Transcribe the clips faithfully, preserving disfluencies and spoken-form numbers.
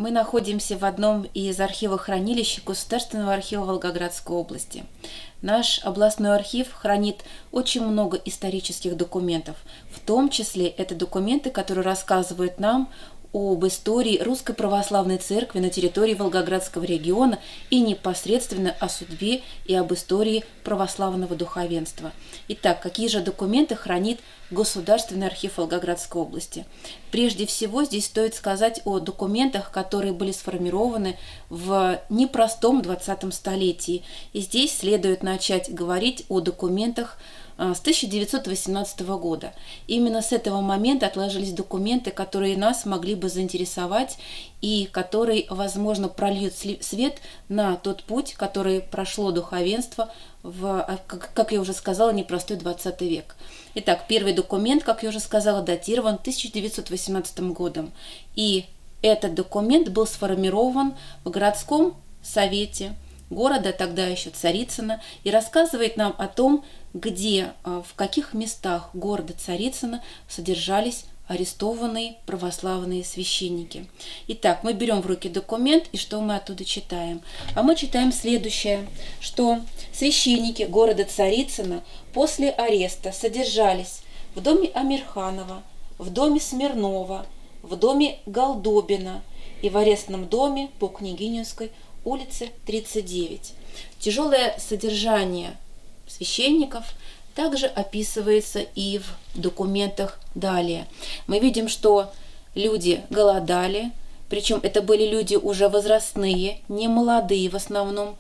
Мы находимся в одном из архивохранилищ Государственного архива Волгоградской области. Наш областной архив хранит очень много исторических документов, в том числе это документы, которые рассказывают нам об истории Русской Православной Церкви на территории Волгоградского региона и непосредственно о судьбе и об истории православного духовенства. Итак, какие же документы хранит Государственный архив Волгоградской области? Прежде всего, здесь стоит сказать о документах, которые были сформированы в непростом двадцатом столетии. И здесь следует начать говорить о документах с тысяча девятьсот восемнадцатого года. Именно с этого момента отложились документы, которые нас могли бы заинтересовать и которые, возможно, прольют свет на тот путь, который прошло духовенство в, как я уже сказала, непростой двадцатый век. Итак, первый документ, как я уже сказала, датирован тысяча девятьсот восемнадцатым годом. И этот документ был сформирован в городском совете города, тогда еще Царицына, и рассказывает нам о том, где, в каких местах города Царицына содержались арестованные православные священники. Итак, мы берем в руки документ, и что мы оттуда читаем? А мы читаем следующее, что священники города Царицына после ареста содержались в доме Амирханова, в доме Смирнова, в доме Голдобина и в арестном доме по Княгининской улице тридцать девять. Тяжелое содержание священников также описывается и в документах далее. Мы видим, что люди голодали, причем это были люди уже возрастные, не молодые в основном.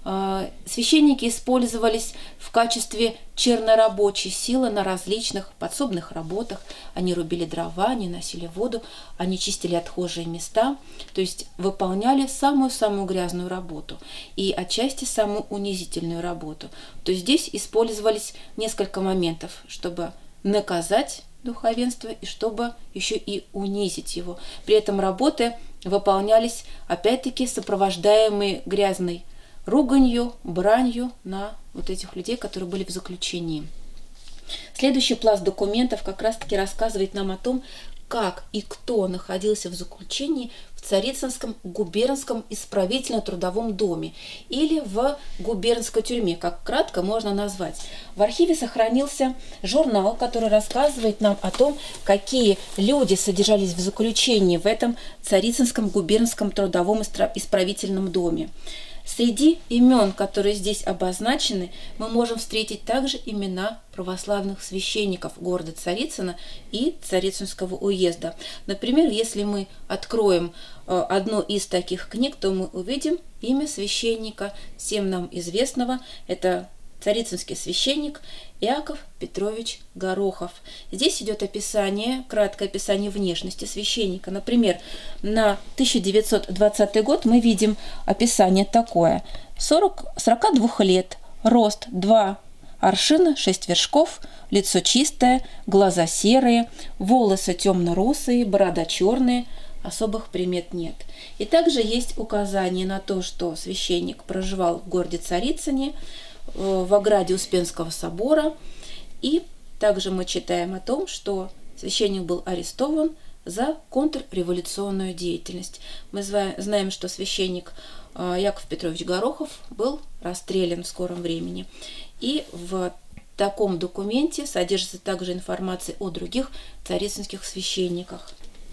Священники использовались в качестве чернорабочей силы на различных подсобных работах. Они рубили дрова, они носили воду, они чистили отхожие места, то есть выполняли самую-самую грязную работу и отчасти самую унизительную работу. То есть здесь использовались несколько моментов, чтобы наказать духовенство и чтобы еще и унизить его. При этом работы выполнялись, опять-таки, сопровождаемые грязной руганью, бранью на вот этих людей, которые были в заключении. Следующий пласт документов как раз-таки рассказывает нам о том, как и кто находился в заключении в Царицынском губернском исправительно-трудовом доме или в губернской тюрьме, как кратко можно назвать. В архиве сохранился журнал, который рассказывает нам о том, какие люди содержались в заключении в этом Царицынском губернском трудовом исправительном доме. Среди имен, которые здесь обозначены, мы можем встретить также имена православных священников города Царицына и Царицынского уезда. Например, если мы откроем одну из таких книг, то мы увидим имя священника, всем нам известного, это царицынский священник Иаков Петрович Горохов. Здесь идет описание, краткое описание внешности священника. Например, на тысяча девятьсот двадцатый год мы видим описание такое. сорок, сорока двух лет, рост два аршина, шесть вершков, лицо чистое, глаза серые, волосы темно-русые, борода черная, особых примет нет. И также есть указание на то, что священник проживал в городе Царицыне, в ограде Успенского собора. И также мы читаем о том, что священник был арестован за контрреволюционную деятельность. Мы знаем, что священник Яков Петрович Горохов был расстрелян в скором времени. И в таком документе содержится также информация о других царицынских священниках.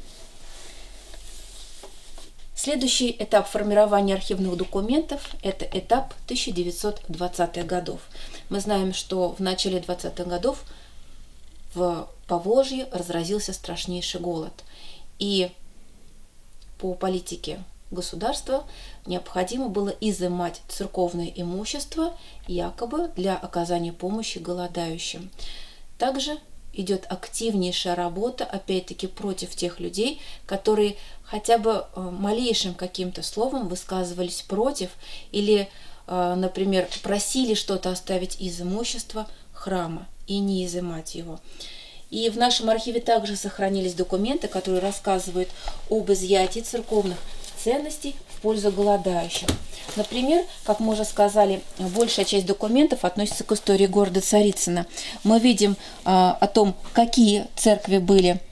Следующий этап формирования архивных документов – это этап тысяча девятьсот двадцатых годов. Мы знаем, что в начале двадцатых годов в Поволжье разразился страшнейший голод. И по политике государства необходимо было изымать церковное имущество якобы для оказания помощи голодающим. Также идет активнейшая работа, опять-таки, против тех людей, которые хотя бы малейшим каким-то словом высказывались против или, например, просили что-то оставить из имущества храма и не изымать его. И в нашем архиве также сохранились документы, которые рассказывают об изъятии церковных ценностей в пользу голодающих. Например, как мы уже сказали, большая часть документов относится к истории города Царицына. Мы видим а, о том, какие церкви были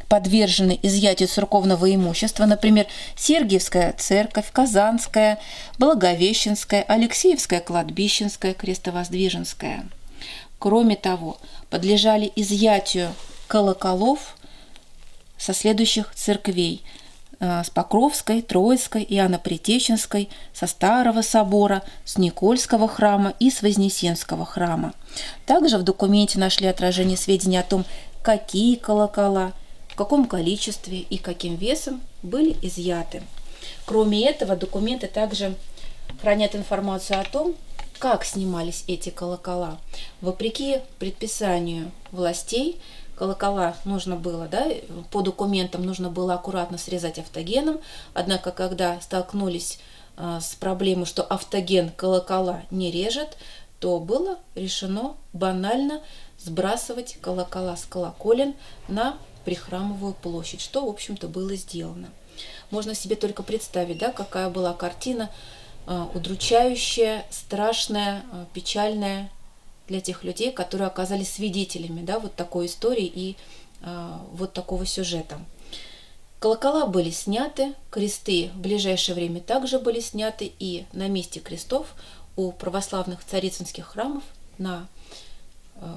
подвержены изъятию церковного имущества, например, Сергиевская церковь, Казанская, Благовещенская, Алексеевская, Кладбищенская, Крестовоздвиженская. Кроме того, подлежали изъятию колоколов со следующих церквей: с Покровской, Троицкой, Иоанно-Предтеченской, со Старого собора, с Никольского храма и с Вознесенского храма. Также в документе нашли отражение сведений о том, какие колокола, в каком количестве и каким весом были изъяты. Кроме этого, документы также хранят информацию о том, как снимались эти колокола. Вопреки предписанию властей, колокола нужно было, да, по документам нужно было аккуратно срезать автогеном, однако когда столкнулись а, с проблемой, что автоген колокола не режет, то было решено банально сбрасывать колокола с колоколен на прихрамовую площадь, что, в общем-то, было сделано. Можно себе только представить, да, какая была картина, а, удручающая, страшная, а, печальная, для тех людей, которые оказались свидетелями, да, вот такой истории и э, вот такого сюжета. Колокола были сняты, кресты в ближайшее время также были сняты, и на месте крестов у православных царицынских храмов на э,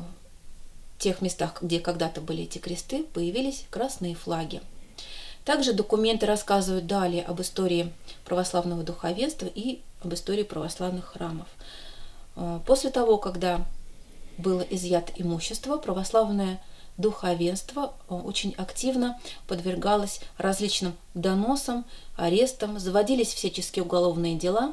тех местах, где когда-то были эти кресты, появились красные флаги. Также документы рассказывают далее об истории православного духовенства и об истории православных храмов. Э, после того, когда было изъято имущество, православное духовенство очень активно подвергалось различным доносам, арестам, заводились всяческие уголовные дела,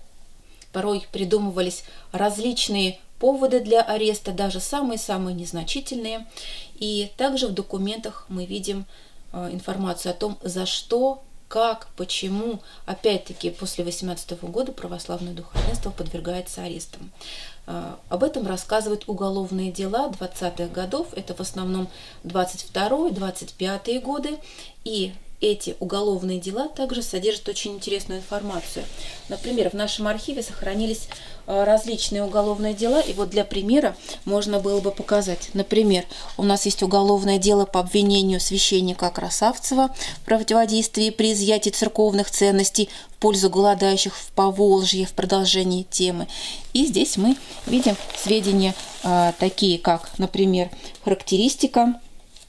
порой придумывались различные поводы для ареста, даже самые-самые незначительные. И также в документах мы видим информацию о том, за что, как, почему, опять-таки, после восемнадцатого года православное духовенство подвергается арестам. Об этом рассказывают уголовные дела двадцатых годов, это в основном двадцать второй — двадцать пятый годы, и эти уголовные дела также содержат очень интересную информацию. Например, в нашем архиве сохранились различные уголовные дела, и вот для примера можно было бы показать. Например, у нас есть уголовное дело по обвинению священника Красавцева в противодействии при изъятии церковных ценностей в пользу голодающих в Поволжье, в продолжении темы. И здесь мы видим сведения а, такие, как, например, характеристика,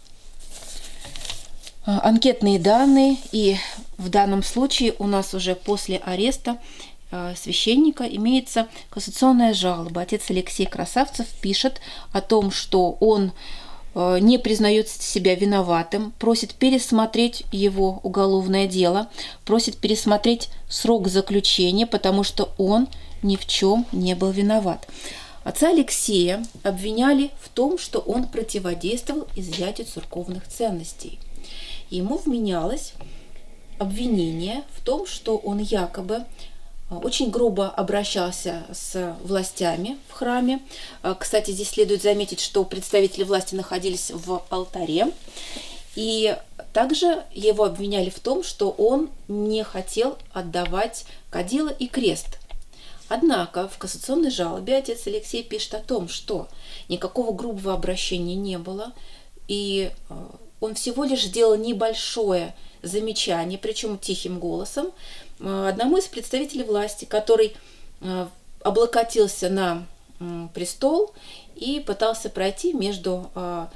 анкетные данные, и в данном случае у нас уже после ареста священника имеется кассационная жалоба. Отец Алексей Красавцев пишет о том, что он не признает себя виноватым, просит пересмотреть его уголовное дело, просит пересмотреть срок заключения, потому что он ни в чем не был виноват. Отца Алексея обвиняли в том, что он противодействовал изъятию церковных ценностей. Ему вменялось обвинение в том, что он якобы очень грубо обращался с властями в храме. Кстати, здесь следует заметить, что представители власти находились в алтаре. И также его обвиняли в том, что он не хотел отдавать кадило и крест. Однако в кассационной жалобе отец Алексей пишет о том, что никакого грубого обращения не было, и он всего лишь сделал небольшое замечание, причем тихим голосом, одному из представителей власти, который облокотился на престол и пытался пройти между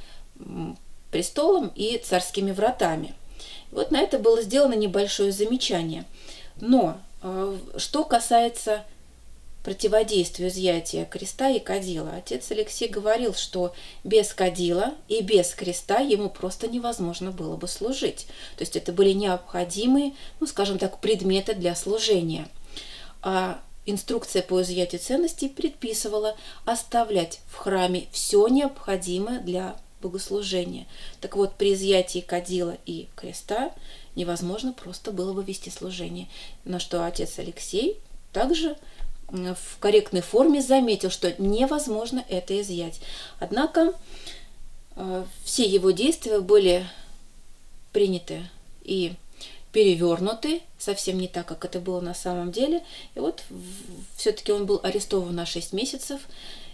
престолом и царскими вратами. Вот на это было сделано небольшое замечание. Но что касается противодействию изъятия креста и кадила, отец Алексей говорил, что без кадила и без креста ему просто невозможно было бы служить. То есть это были необходимые, ну, скажем так, предметы для служения. А инструкция по изъятию ценностей предписывала оставлять в храме все необходимое для богослужения. Так вот, при изъятии кадила и креста невозможно просто было бы вести служение. На что отец Алексей также в корректной форме заметил, что невозможно это изъять. Однако э, все его действия были приняты и перевернуты, совсем не так, как это было на самом деле. И вот все-таки он был арестован на шесть месяцев,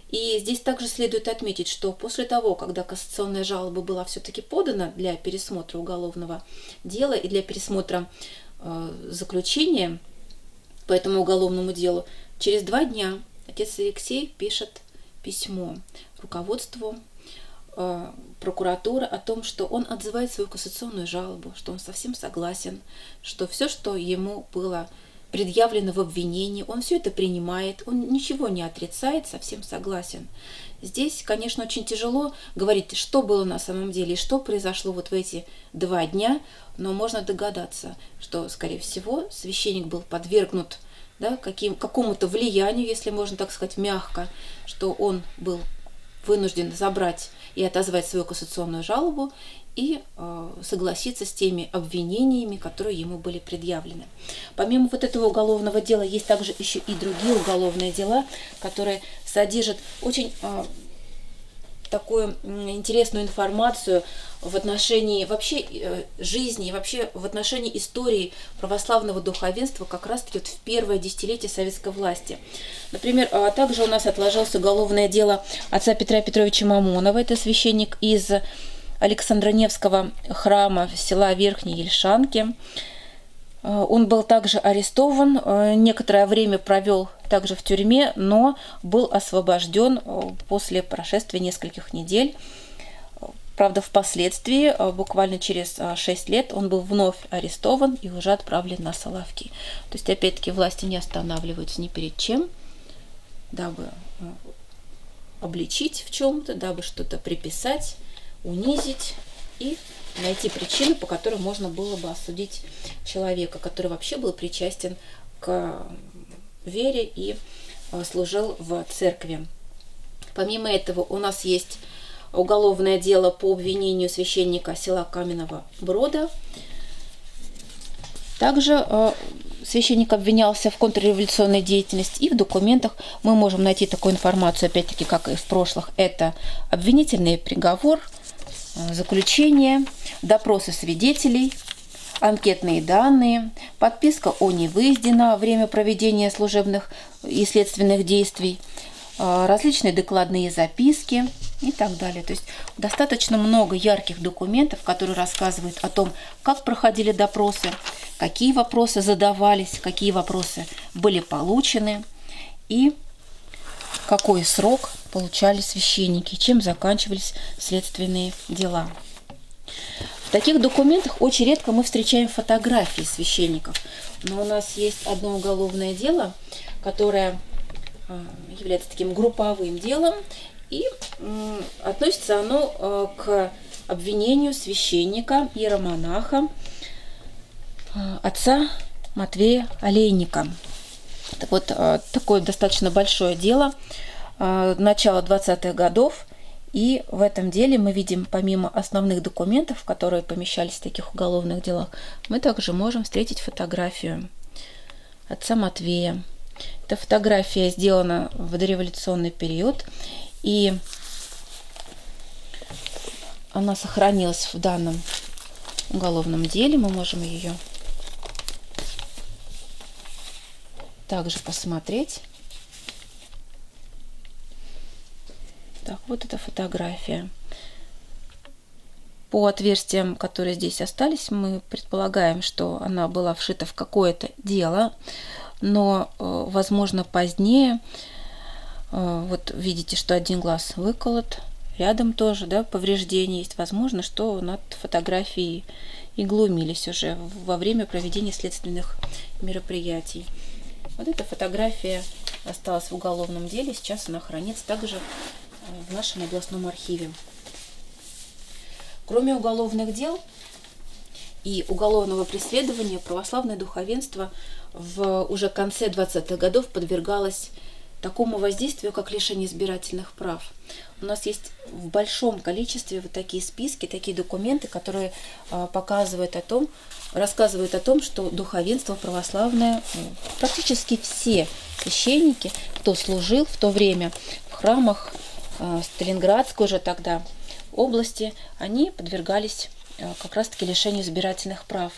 И здесь также следует отметить, что после того, когда кассационная жалоба была все-таки подана для пересмотра уголовного дела и для пересмотра э, заключения по этому уголовному делу, через два дня отец Алексей пишет письмо руководству э, прокуратуры о том, что он отзывает свою кассационную жалобу, что он совсем согласен, что все, что ему было предъявлено в обвинении, он все это принимает, он ничего не отрицает, совсем согласен. Здесь, конечно, очень тяжело говорить, что было на самом деле и что произошло вот в эти два дня, но можно догадаться, что, скорее всего, священник был подвергнут, да, каким, какому-то влиянию, если можно так сказать, мягко, что он был вынужден забрать и отозвать свою кассационную жалобу и э, согласиться с теми обвинениями, которые ему были предъявлены. Помимо вот этого уголовного дела, есть также еще и другие уголовные дела, которые содержат очень э, такую интересную информацию в отношении вообще э, жизни, вообще в отношении истории православного духовенства как раз-таки вот в первое десятилетие советской власти. Например, а также у нас отложилось уголовное дело отца Петра Петровича Мамонова, это священник из Александро-Невского храма села Верхней Ельшанки. Он был также арестован, некоторое время провел также в тюрьме, но был освобожден после прошествия нескольких недель. Правда, впоследствии, буквально через шесть лет, он был вновь арестован и уже отправлен на Соловки. То есть, опять-таки, власти не останавливаются ни перед чем, дабы обличить в чем-то, дабы что-то приписать, унизить и найти причину, по которой можно было бы осудить человека, который вообще был причастен к вере и служил в церкви. Помимо этого у нас есть уголовное дело по обвинению священника села Каменного Брода. Также священник обвинялся в контрреволюционной деятельности, и в документах мы можем найти такую информацию, опять-таки, как и в прошлых. Это обвинительный приговор, заключение, допросы свидетелей, анкетные данные, подписка о невыезде на время проведения служебных и следственных действий, различные докладные записки и так далее. То есть достаточно много ярких документов, которые рассказывают о том, как проходили допросы, какие вопросы задавались, какие вопросы были получены и какой срок получали священники, чем заканчивались следственные дела. В таких документах очень редко мы встречаем фотографии священников, но у нас есть одно уголовное дело, которое является таким групповым делом, и относится оно к обвинению священника, иеромонаха, отца Матвея Олейника. Так вот, такое достаточно большое дело, начала двадцатых годов, и в этом деле мы видим, помимо основных документов, которые помещались в таких уголовных делах, мы также можем встретить фотографию отца Матвея. Эта фотография сделана в дореволюционный период, и она сохранилась в данном уголовном деле. Мы можем ее также посмотреть. Так, вот эта фотография. По отверстиям, которые здесь остались, мы предполагаем, что она была вшита в какое-то дело, но, возможно, позднее, вот видите, что один глаз выколот, рядом тоже, да, повреждения есть. Возможно, что над фотографией и глумились уже во время проведения следственных мероприятий. Вот эта фотография осталась в уголовном деле, сейчас она хранится также в нашем областном архиве. Кроме уголовных дел и уголовного преследования, православное духовенство в уже конце двадцатых годов подвергалось такому воздействию, как лишение избирательных прав. У нас есть в большом количестве вот такие списки, такие документы, которые а, показывают о том, рассказывают о том, что духовенство православное, практически все священники, кто служил в то время в храмах а, Сталинградской уже тогда области, они подвергались а, как раз-таки лишению избирательных прав.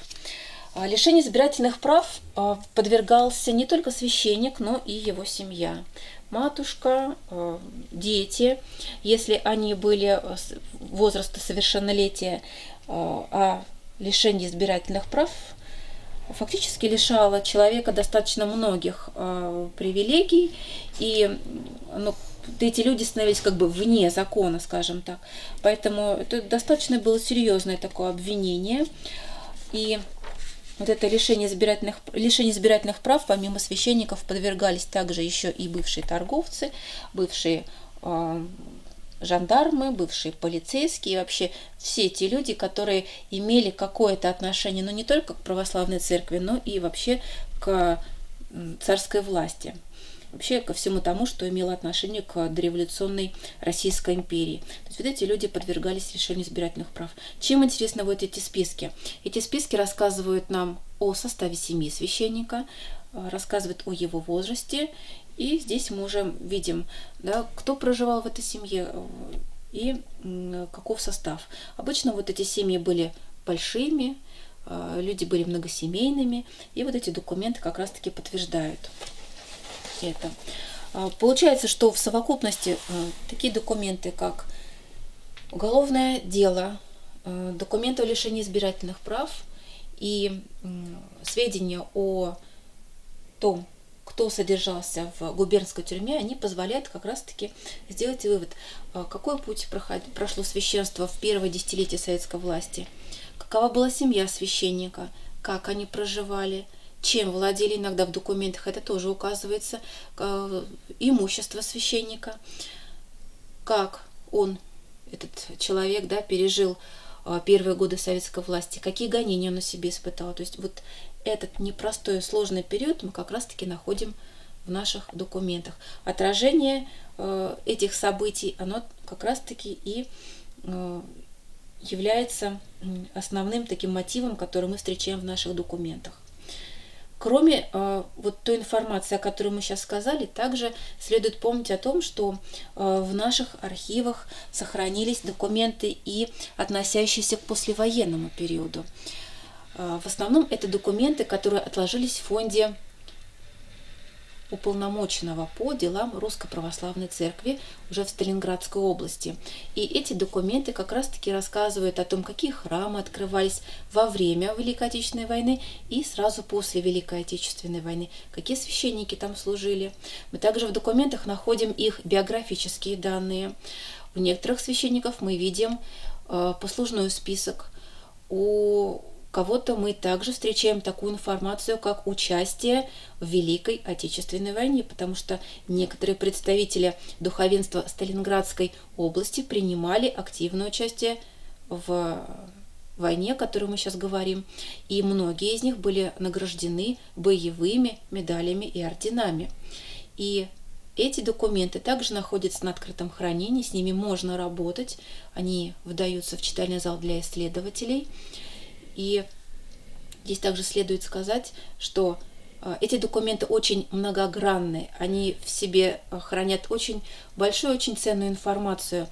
Лишению избирательных прав подвергался не только священник, но и его семья. матушка, дети, если они были возраста совершеннолетия, а лишение избирательных прав фактически лишало человека достаточно многих привилегий, и ну, эти люди становились как бы вне закона, скажем так. Поэтому это достаточно было серьезное такое обвинение. И вот это лишение избирательных, лишение избирательных прав, помимо священников, подвергались также еще и бывшие торговцы, бывшие э, жандармы, бывшие полицейские, и вообще все те люди, которые имели какое-то отношение, ну не только к православной церкви, но и вообще к царской власти. Вообще ко всему тому, что имело отношение к дореволюционной Российской империи. То есть вот эти люди подвергались лишению избирательных прав. Чем интересны вот эти списки? Эти списки рассказывают нам о составе семьи священника, рассказывают о его возрасте. И здесь мы уже видим, да, кто проживал в этой семье и каков состав. Обычно вот эти семьи были большими, люди были многосемейными, и вот эти документы как раз-таки подтверждают это. Получается, что в совокупности такие документы, как уголовное дело, документы о лишении избирательных прав и сведения о том, кто содержался в губернской тюрьме, они позволяют как раз-таки сделать вывод, какой путь прошло священство в первое десятилетие советской власти, какова была семья священника, как они проживали, чем владели, иногда в документах это тоже указывается, имущество священника, как он, этот человек, да, пережил первые годы советской власти, какие гонения он на себе испытал. То есть вот этот непростой, сложный период мы как раз-таки находим в наших документах. Отражение этих событий, оно как раз-таки и является основным таким мотивом, который мы встречаем в наших документах. Кроме э, вот той информации, о которой мы сейчас сказали, также следует помнить о том, что э, в наших архивах сохранились документы и относящиеся к послевоенному периоду. Э, в основном это документы, которые отложились в фонде уполномоченного по делам Русской Православной Церкви уже в Сталинградской области. И эти документы как раз-таки рассказывают о том, какие храмы открывались во время Великой Отечественной войны и сразу после Великой Отечественной войны, какие священники там служили. Мы также в документах находим их биографические данные. У некоторых священников мы видим э, послужной список. У кого-то мы также встречаем такую информацию, как участие в Великой Отечественной войне, потому что некоторые представители духовенства Сталинградской области принимали активное участие в войне, о которой мы сейчас говорим, и многие из них были награждены боевыми медалями и орденами. И эти документы также находятся на открытом хранении, с ними можно работать, они выдаются в читальный зал для исследователей. И здесь также следует сказать, что эти документы очень многогранны, они в себе хранят очень большую, очень ценную информацию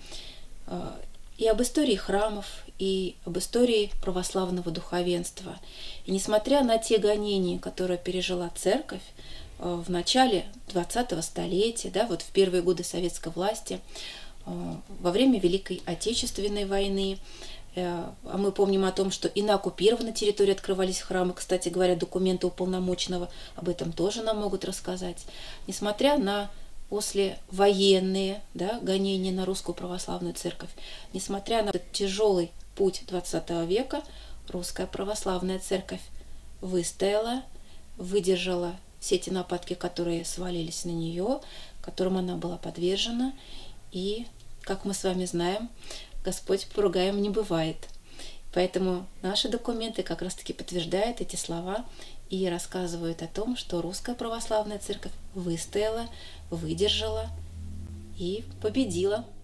и об истории храмов, и об истории православного духовенства. И несмотря на те гонения, которые пережила церковь в начале двадцатого столетия, да, вот в первые годы советской власти, во время Великой Отечественной войны, а мы помним о том, что и на оккупированной территории открывались храмы. Кстати говоря, документы уполномоченного об этом тоже нам могут рассказать. Несмотря на послевоенные, да, гонения на Русскую Православную Церковь, несмотря на этот тяжелый путь двадцатого века, Русская Православная Церковь выстояла, выдержала все эти нападки, которые свалились на нее, которым она была подвержена. И, как мы с вами знаем, Господь поругаем не бывает. Поэтому наши документы как раз-таки подтверждают эти слова и рассказывают о том, что Русская Православная Церковь выстояла, выдержала и победила.